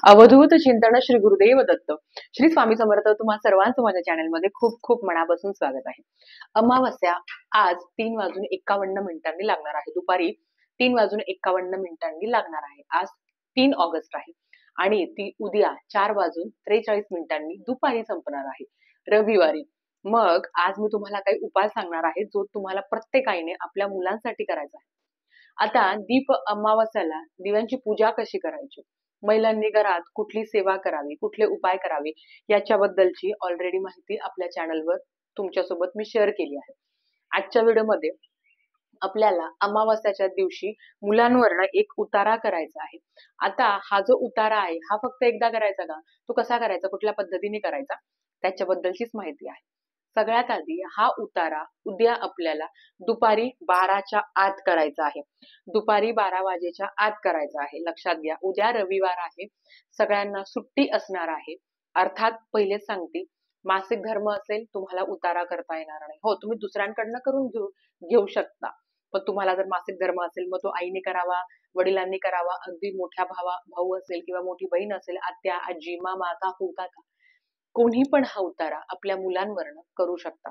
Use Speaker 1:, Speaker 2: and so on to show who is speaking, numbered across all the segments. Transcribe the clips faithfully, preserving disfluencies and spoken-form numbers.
Speaker 1: अवधूत चिंतन श्री गुरुदेव दत्त. श्री स्वामी समर्थ. तुम्हा सर्वांचं माझ्या चॅनलमध्ये खूप खूप मनापासून स्वागत आहे. अमावस्या आज तीन वाजून एक्कावन्न मिनिटांनी लागणार आहे. दुपारी तीन वाजून एक्कावन्न मिनिटांनी लागणार आहे. आज तीन ऑगस्ट आहे आणि ती उद्या चार वाजून त्रेचाळीस मिनिटांनी दुपारी संपणार आहे, रविवारी. मग आज मी तुम्हाला काही उपाय सांगणार आहे, जो तुम्हाला प्रत्येकाने आपल्या मुलांसाठी करायचा आहे. आता दीप अमावस्याला दिव्यांची पूजा कशी करायची, महिलांनी घरात कुठली सेवा करावी, कुठले उपाय करावे, याच्याबद्दलची ऑलरेडी माहिती आपल्या चॅनलवर तुमच्यासोबत मी शेअर केली आहे. आजच्या व्हिडिओमध्ये आपल्याला अमावस्याच्या दिवशी मुलांवरनं एक उतारा करायचा आहे. आता हा जो उतारा आहे हा फक्त एकदा करायचा का, तो कसा करायचा, कुठल्या पद्धतीने करायचा, त्याच्याबद्दलचीच माहिती आहे. सगळ्यात आधी हा उतारा उद्या आपल्याला दुपारी बाराच्या आत करायचा आहे. दुपारी बारा वाजेच्या आत करायचा आहे. लक्षात घ्या, उद्या रविवार आहे, सगळ्यांना सुट्टी असणार आहे. अर्थात पहिलेच सांगते, मासिक धर्म असेल तुम्हाला उतारा करता येणार नाही. हो, तुम्ही दुसऱ्यांकडनं करून घेऊ घेऊ शकता, पण तुम्हाला जर मासिक धर्म असेल मग तो आईने करावा, वडिलांनी करावा, अगदी मोठ्या भावा भाऊ असेल किंवा मोठी बहीण असेल, आत्या, आजी, मामा, काकू, काका, कोणी पण हा उतारा आपल्या मुलांवरनं करू शकता.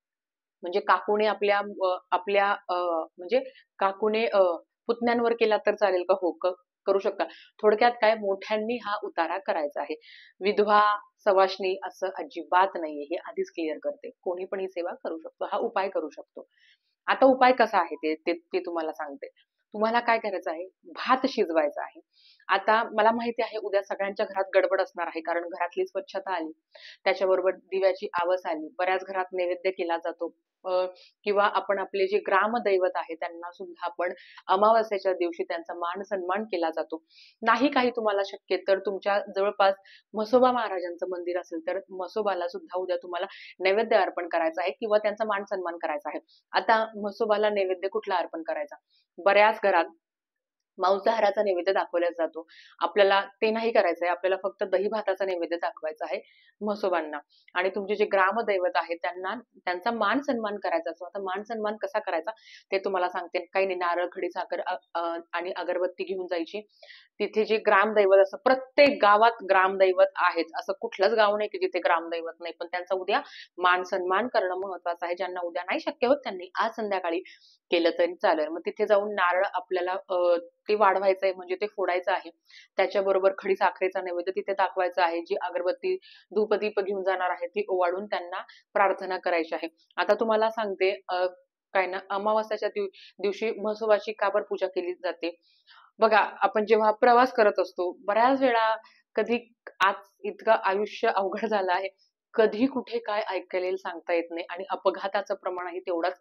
Speaker 1: म्हणजे काकूने आपल्या आपल्या म्हणजे काकूने पुतण्यांवर केला तर चालेल का? हो, करू शकता. थोडक्यात काय, मोठ्यांनी हा उतारा करायचा आहे. विधवा सवाष्णी असं अजिबात नाहीये, हे आधीच क्लिअर करते. कोणी पण ही सेवा करू शकतो, हा उपाय करू शकतो. आता उपाय कसा आहे ते ते, ते तुम्हाला सांगते. तुम्हाला काय करायचं आहे, भात शिजवायचा आहे. आता मला माहिती आहे उद्या सगळ्यांच्या घरात गडबड असणार आहे, कारण घरातली स्वच्छता आली, त्याच्याबरोबर दिव्याची आवस आली, बऱ्याच घरात नैवेद्य केला जातो, किंवा आपण आपले जे ग्रामदैवत आहे त्यांना सुद्धा आपण अमावस्येच्या दिवशी त्यांचा मान सन्मान केला जातो. नाही काही तुम्हाला शक्य तर तुमच्या जवळपास म्हसोबा महाराजांचं मंदिर असेल तर म्हसोबाला सुद्धा उद्या तुम्हाला नैवेद्य अर्पण करायचा आहे किंवा त्यांचा मान सन्मान करायचा आहे. आता म्हसोबाला नैवेद्य कुठला अर्पण करायचा, बऱ्याच घरात मांसाहाराचा नैवेद्य दाखवला जातो. आपल्याला ते नाही करायचंय, आपल्याला फक्त दही भाताचा नैवेद्य दाखवायचा आहे म्हसोबांना. आणि तुमचे जे ग्रामदैवत आहेत त्यांना त्यांचा मान सन्मान करायचा असतो. आता मान सन्मान कसा करायचा ते तुम्हाला सांगते. काही नाही, नारळ, खडी साखर आणि अगरबत्ती घेऊन जायची. तिथे जे ग्रामदैवत असं, प्रत्येक गावात ग्रामदैवत आहेत, असं कुठलंच गाव नाही की जिथे ग्रामदैवत नाही, पण त्यांचा उद्या मान सन्मान करणं महत्वाचं आहे. ज्यांना उद्या नाही शक्य होत त्यांनी आज संध्याकाळी केलं तरी चालेल. मग तिथे जाऊन नारळ आपल्याला ते वाढवायचंय, म्हणजे ते फोडायचं आहे. त्याच्याबरोबर खडी साखरेचा नैवेद्य तिथे दाखवायचा आहे. जी अगरबत्ती धूपदीप घेऊन जाणार आहे ती ओवाळून त्यांना प्रार्थना करायची आहे. आता तुम्हाला सांगते, काय ना, अमावस्याच्या दिव दिवशी म्हसोबाची का बरं पूजा केली जाते बघा. आपण जेव्हा प्रवास करत असतो, बऱ्याच वेळा कधी आज इतकं आयुष्य अवघड झालं आहे, कधी कुठे काय ऐकलेलं सांगता येत नाही आणि अपघाताचं प्रमाणही तेवढंच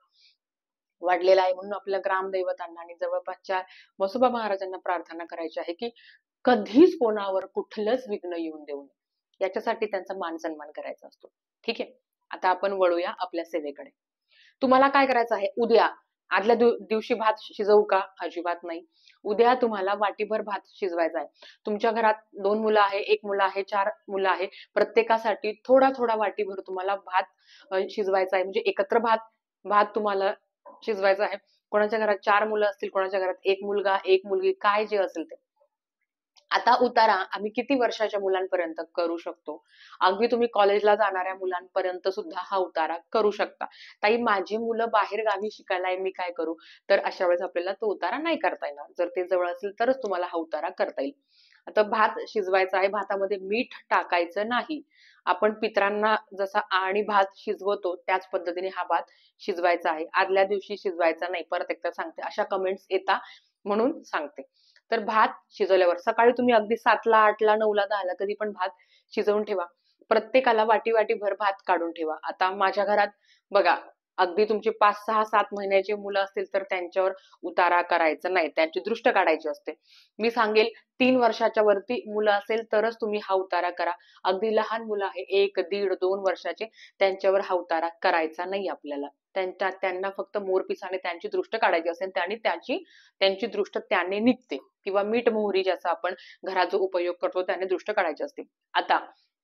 Speaker 1: वाढलेलं आहे. म्हणून आपल्या ग्रामदैवतांना आणि जवळपासच्या म्हसोबा महाराजांना प्रार्थना करायची आहे की कधीच कोणावर कुठलंच विघ्न येऊन देऊ नये, याच्यासाठी त्यांचा मान सन्मान करायचा असतो. ठीक आहे, आता आपण वळूया आपल्या सेवेकडे. तुम्हाला काय करायचं आहे, उद्या आदल्या दिवशी भात शिजवू का? अजिबात नाही. उद्या तुम्हाला वाटीभर भात शिजवायचा आहे. तुमच्या घरात दोन मुलं आहे, एक मुलं आहे, चार मुलं आहे, प्रत्येकासाठी थोडा थोडा वाटीभर तुम्हाला भात शिजवायचा आहे. म्हणजे एकत्र भात भात तुम्हाला शिजवायचा आहे. कोणाच्या घरात चार मुलं असतील, कोणाच्या घरात एक मुलगा, एक मुलगी, काय जे असेल ते. आता उतारा आम्ही किती वर्षाच्या मुलांपर्यंत करू शकतो? अगदी तुम्ही कॉलेजला जाणाऱ्या मुलांपर्यंत सुद्धा हा उतारा करू शकता. ताई, माझी मुलं बाहेर गावी शिकायला आहे, मी काय करू? तर अशा वेळेस आपल्याला तो उतारा नाही करता येणार. जर ते जवळ असेल तरच तुम्हाला हा उतारा करता येईल. आता भात शिजवायचा आहे, भातामध्ये मीठ टाकायचं नाही. आपण पितरांना जसा आणि भात शिजवतो त्याच पद्धतीने हा भात शिजवायचा आहे. आदल्या दिवशी शिजवायचा नाही, परत एकदा सांगते, अशा कमेंट्स येतात म्हणून सांगते. तर भात शिजवल्यावर सकाळी तुम्ही अगदी सातला, आठला, नऊला, दहाला कधी पण भात शिजवून ठेवा. प्रत्येकाला वाटी वाटी भर भात काढून ठेवा. आता माझ्या घरात बघा, अगदी तुमचे पाच सहा सात महिन्याचे मुलं असतील तर त्यांच्यावर उतारा करायचा नाही, त्यांची दृष्ट काढायची असते. मी सांगेल, तीन वर्षाच्या वरती मुलं असेल तरच तुम्ही हा उतारा करा. अगदी लहान मुलं आहे, एक दीड दोन वर्षाचे, त्यांच्यावर हा उतारा करायचा नाही आपल्याला. त्यांच्या त्यांना फक्त मोरपिसाने त्यांची दृष्ट काढायची असेल, त्याने त्याची त्यांची दृष्ट त्याने निघते, किंवा मीठ मोहरी ज्याचा आपण घरात जो उपयोग करतो त्याने दृष्ट काढायची असते. आता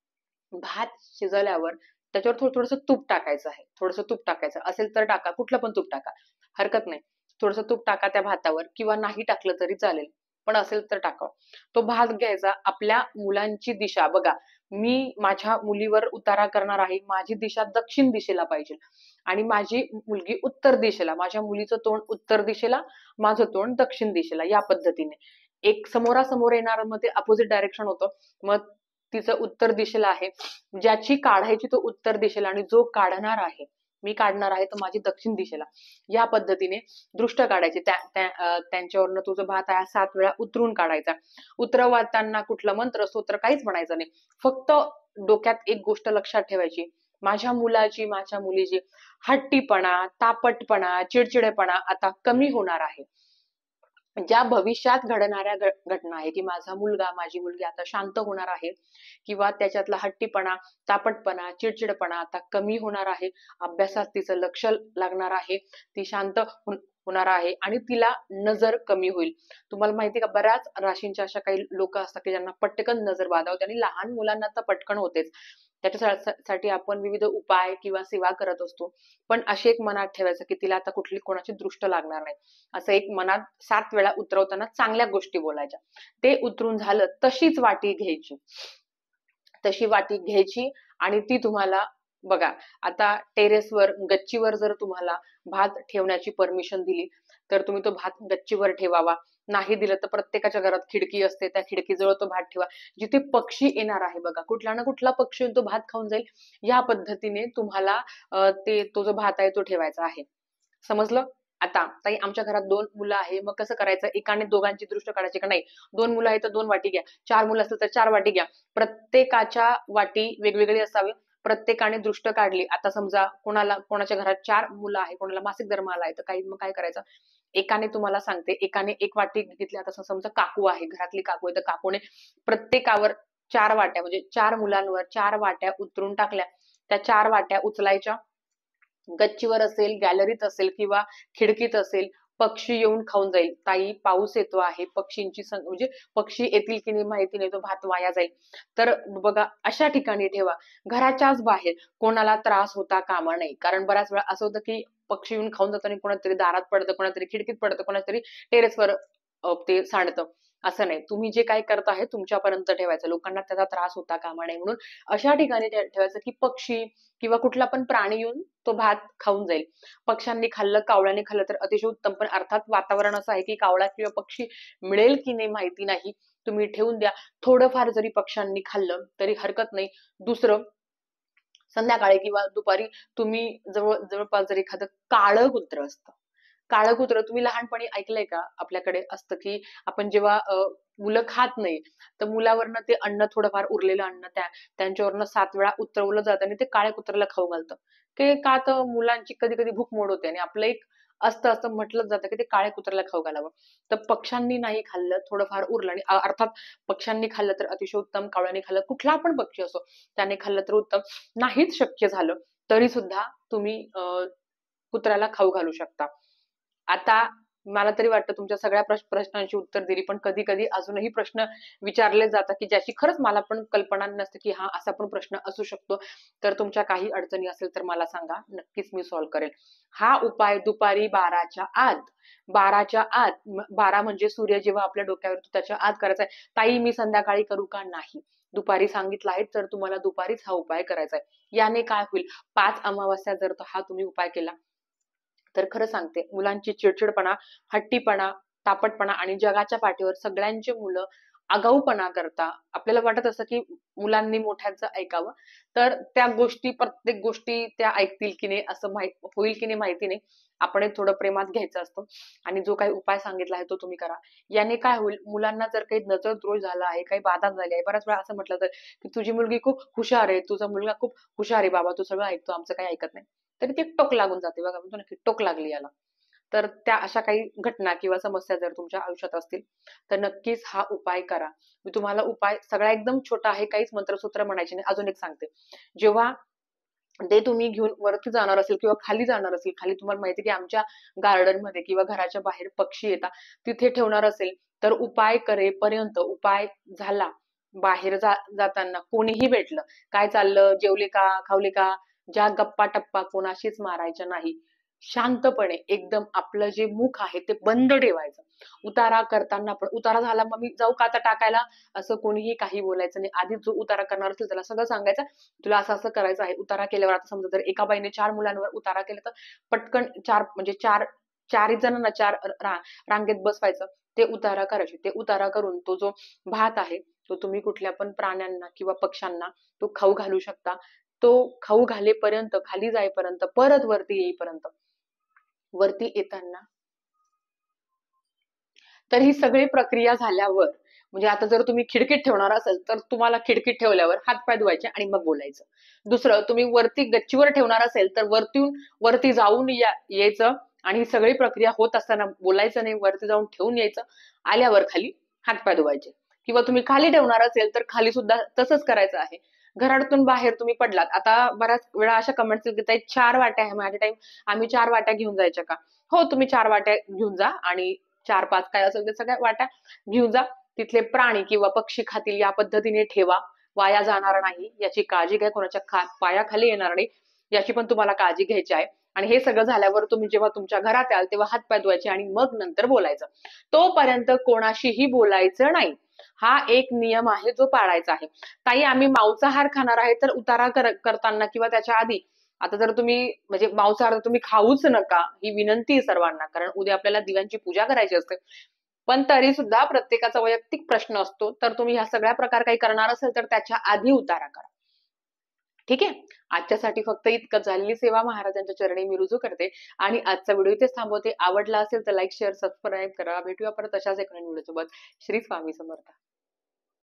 Speaker 1: भात शिजवल्यावर त्याच्यावर थोडं थोडंसं तूप टाकायचं आहे. थोडंसं तूप टाकायचं असेल तर टाका, कुठलं पण तूप टाका, हरकत नाही. थोडंसं तूप टाका त्या भातावर, किंवा नाही टाकलं तरी चालेल. पण असेल तर टाकावं. तो भात घ्यायचा. आपल्या मुलांची दिशा बघा, मी माझ्या मुलीवर उतारा करणार आहे, माझी दिशा दक्षिण दिशेला पाहिजे आणि माझी मुलगी उत्तर दिशेला, माझ्या मुलीचं तोंड उत्तर दिशेला, माझं तोंड दक्षिण दिशेला, या पद्धतीने. एक समोरासमोर येणार मग ते अपोजिट डायरेक्शन होतं. मग तिचं उत्तर दिशेला आहे, ज्याची काढायची तो उत्तर दिशेला आणि जो काढणार आहे, मी काढणार आहे तर माझी दक्षिण दिशेला, या पद्धतीने दृष्ट काढायची. त्या त्या अं, त्यांच्यावरनं तुझं भात आहे सात वेळा उतरून काढायचा. उतरवताना कुठलं मंत्र स्तोत्र काहीच म्हणायचं नाही. फक्त डोक्यात एक गोष्ट लक्षात ठेवायची, माझ्या मुलाची माझ्या मुलीची हट्टीपणा, तापटपणा, चिडचिडेपणा आता कमी होणार आहे. ज्या भविष्यात घडणाऱ्या घटना आहे की माझा मुलगा माझी मुलगी आता शांत होणार आहे किंवा त्याच्यातला हट्टीपणा, तापटपणा, चिडचिडपणा आता कमी होणार आहे, अभ्यासात तिचं लक्ष लागणार आहे, ती शांत होणार आहे आणि तिला नजर कमी होईल. तुम्हाला माहिती का, बऱ्याच राशींच्या अशा काही लोक असतात की ज्यांना पटकन नजर बाधावते आणि लहान मुलांना तर पटकन होतेच. त्याच्यासाठी आपण विविध उपाय किंवा सेवा करत असतो. पण अशी एक मनात ठेवायचं की तिला आता कुठली कोणाची दृष्ट लागणार नाही, असं एक मनात सात वेळा उतरवताना चांगल्या गोष्टी बोलायच्या. ते उतरून झालं, तशीच वाटी घ्यायची, तशी वाटी घ्यायची आणि ती तुम्हाला बघा, आता टेरेसवर गच्चीवर जर तुम्हाला भात ठेवण्याची परमिशन दिली तर तुम्ही तो भात गच्चीवर ठेवावा. नाही दिलं तर प्रत्येकाच्या घरात खिडकी असते, त्या खिडकीजवळ तो भात ठेवा. जिथे पक्षी येणार आहे बघा, कुठला ना कुठला पक्षी येऊन तो भात खाऊन जाईल, या पद्धतीने तुम्हाला ते तो जो भात आहे तो ठेवायचा आहे. समजलं? आता ताई आमच्या घरात दोन मुलं आहे, मग कसं करायचं, एकाने दोघांची दृष्ट काढायची का? नाही, दोन मुलं आहेत तर दोन वाटी घ्या, चार मुलं असतील तर चार वाटी घ्या, प्रत्येकाच्या वाटी वेगवेगळी असावी, प्रत्येकाने दृष्ट काढली. आता समजा कोणाला कोणाच्या घरात चार मुलं आहे, कोणाला मासिक धर्म आलाय, तर काही मग काय करायचं, एकाने तुम्हाला सांगते, एकाने एक वाटी घेतली. आता समजा काकू आहे, घरातली काकू आहे, तर काकूने प्रत्येकावर चार वाट्या म्हणजे चार मुलांवर चार वाट्या उतरून टाकल्या. त्या चार वाट्या उचलायच्या, गच्चीवर असेल, गॅलरीत असेल किंवा खिडकीत असेल, पक्षी येऊन खाऊन जाईल. ताई पाऊस येतो आहे, पक्षींची म्हणजे पक्षी येतील की नाही माहिती नाही, तो भात वाया जाईल. तर बघा, अशा ठिकाणी ठेवा, घराच्याच बाहेर. कोणाला त्रास होता कामा नये, कारण बऱ्याच वेळा असं होतं की पक्षी येऊन खाऊन जाताना कोणातरी दारात पडतं, कोणातरी खिडकीत पडतं, कोणातरी टेरेसवर ते सांडतं. असं नाही, तुम्ही जे काय करता आहे तुमच्यापर्यंत ठेवायचं, लोकांना त्याचा त्रास होता कामा नये म्हणून अशा ठिकाणी ठेवायचं की पक्षी किंवा कुठला पण प्राणी येऊन तो भात खाऊन जाईल. पक्ष्यांनी खाल्लं, कावळ्याने खाल्लं तर अतिशय उत्तम, पण अर्थात वातावरण असं आहे की कावळा किंवा पक्षी मिळेल की नाही माहिती नाही, तुम्ही ठेवून द्या. थोडंफार जरी पक्ष्यांनी खाल्लं तरी हरकत नाही. दुसरं, संध्याकाळी किंवा दुपारी तुम्ही जवळ जवळपास जर एखादं काळं कुत्र असतं, काळं कुत्र तुम्ही लहानपणी ऐकलंय का, आपल्याकडे असतं की आपण जेव्हा मुलं खात नाही तर मुलावरनं ते अन्न, थोडंफार उरलेलं अन्न त्या त्यांच्यावरनं सात वेळा उतरवलं जातं आणि ते काळ्या कुत्र्याला खाऊ घालतं. ते का, तर मुलांची कधी कधी भूक मोड होते आणि आपलं एक असतं असं म्हटलं जातं की ते काळ्या कुत्र्याला खाऊ घालावं. तर पक्ष्यांनी नाही खाल्लं, थोडंफार उरलं, आणि अर्थात पक्ष्यांनी खाल्लं तर अतिशय उत्तम, कावळ्याने खाल्लं, कुठला पण पक्षी असो त्याने खाल्लं तर उत्तम. नाहीच शक्य झालं तरी सुद्धा तुम्ही अं कुत्र्याला खाऊ घालू शकता. आता मला तरी वाटतं तुमच्या सगळ्या प्रश्नांची उत्तर दिली, पण कधी कधी अजूनही प्रश्न विचारले जातात की ज्याची खरंच मला पण कल्पना नसते की हा असा पण प्रश्न असू शकतो. तर तुमच्या काही अडचणी असेल तर मला सांगा, नक्कीच मी सॉल्व्ह करेल. हा उपाय दुपारी बाराच्या आत, बाराच्या आत, बारा म्हणजे सूर्य जेव्हा आपल्या डोक्यावर त्याच्या आत करायचा आहे. ताई मी संध्याकाळी करू का? नाही, दुपारी सांगितलं आहे तर तुम्हाला दुपारीच हा उपाय करायचा आहे. याने काय होईल, पाच अमावास्या जर हा तुम्ही उपाय केला तर खरं सांगते, मुलांची चिडचिडपणा, हट्टीपणा, तापटपणा आणि जगाच्या पाठीवर सगळ्यांचे मुलं आगाऊपणा करता, आपल्याला वाटत असतं की मुलांनी मोठ्यांचं ऐकावं, तर त्या गोष्टी, प्रत्येक गोष्टी त्या ऐकतील की नाही, असं माहित होईल की नाही माहिती नाही. आपण एक थोडं प्रेमात घ्यायचं असतं आणि जो काही उपाय सांगितला आहे तो तुम्ही करा. याने काय होईल, मुलांना जर काही नजर दोष झाला आहे, काही बाधा झाली आहे, बऱ्याच वेळा असं म्हटलं जातं की तुझी मुलगी खूप हुशार आहे, तुझा मुलगा खूप हुशार आहे बाबा, तू सगळं ऐकतो, आमचं काही ऐकत नाही, तरी ती टोक लागून जाते बघा, म्हणतो ना की टोक लागली याला. तर त्या अशा काही घटना किंवा समस्या जर तुमच्या आयुष्यात असतील तर नक्कीच हा उपाय करा. मी तुम्हाला उपाय सगळा एकदम छोटा आहे, काहीच मंत्रसूत्र म्हणायचे नाही. अजून एक सांगते, जेव्हा ते तुम्ही घेऊन वरती जाणार असेल किंवा खाली जाणार असेल, खाली तुम्हाला माहिती की आमच्या गार्डन मध्ये किंवा घराच्या बाहेर पक्षी येतात, तिथे ठेवणार असेल तर उपाय करेपर्यंत, उपाय झाला, बाहेर जा जाताना कोणीही भेटलं, काय चाललं, जेवले का, खावले का, ज्या गप्पा टप्पा कोणाशीच मारायच्या नाही. शांतपणे एकदम आपलं जे मुख आहे ते बंद ठेवायचं. उतारा करताना पण उतारा झाला मग मी जाऊ का आता टाकायला, असं कोणीही काही बोलायचं नाही. आधीच जो उतारा करणार असेल त्याला सगळं सांगायचं, तुला असं असं करायचं आहे. उतारा केल्यावर आता समजा जर एका बाईने चार मुलांवर उतारा केला तर पटकन चार म्हणजे चार चारही जणांना चार रा, रांगेत बसवायचं, ते उतारा करायचे. ते उतारा करून तो जो भात आहे तो तुम्ही कुठल्या पण प्राण्यांना किंवा पक्ष्यांना तो खाऊ घालू शकता. तो खाऊ घालेपर्यंत खाली जाईपर्यंत परत वरती येईपर्यंत, वरती येताना तर ही सगळी प्रक्रिया झाल्यावर म्हणजे आता जर तुम्ही खिडकीत ठेवणार असाल तर तुम्हाला खिडकीत ठेवल्यावर हातपाय धुवायचे आणि मग बोलायचं. दुसरं तुम्ही वरती गच्चीवर ठेवणार असेल तर वरतून वरती जाऊन या यायचं आणि ही सगळी प्रक्रिया होत असताना बोलायचं नाही, वरती जाऊन ठेवून यायचं. आल्यावर खाली हातपाय धुवायचे. किंवा तुम्ही खाली ठेवणार असेल तर खाली सुद्धा तसंच करायचं आहे. घरातून बाहेर तुम्ही पडलात, आता बऱ्याच वेळा अशा कमेंट्स येत आहेत, चार वाट्या आहे माझ्या टाइम, आम्ही चार वाट्या घेऊन जायच्या का? हो, तुम्ही चार वाट्या घेऊन जा आणि चार पाच काय असेल ते सगळ्या वाट्या घेऊन जा. तिथले प्राणी किंवा पक्षी खातील या पद्धतीने ठेवा. वाया जाणार नाही याची काळजी घ्या. कोणाच्या खा पायाखाली येणार नाही याची पण तुम्हाला काळजी घ्यायची आहे. आणि हे सगळं झाल्यावर तुम्ही जेव्हा तुमच्या घरात याल तेव्हा हातपाय धुवायचे आणि मग नंतर बोलायचं. तोपर्यंत कोणाशीही बोलायचं नाही. हा एक नियम आहे जो पाळायचा आहे. ताई आम्ही मांसाहार खाणार आहे तर उतारा कर, करताना किंवा त्याच्या आधी आता जर तुम्ही म्हणजे मांसाहार तुम्ही खाऊच नका ही विनंती आहे सर्वांना, कारण उद्या आपल्याला दिव्यांची पूजा करायची असते. पण तरी सुद्धा प्रत्येकाचा वैयक्तिक प्रश्न असतो, तर तुम्ही ह्या सगळ्या प्रकार काही करणार असेल तर त्याच्या आधी उतारा करा. ठीक आहे. आजच्यासाठी फक्त इतकंच. झालेली सेवा महाराजांच्या चरणी मी रुजू करते आणि आजचा व्हिडिओ इथेच थांबवते. आवडला असेल तर लाईक शेअर सबस्क्राईब करा. भेटूया परत अशाच एका व्हिडिओ सोबत. श्री स्वामी समर्थ.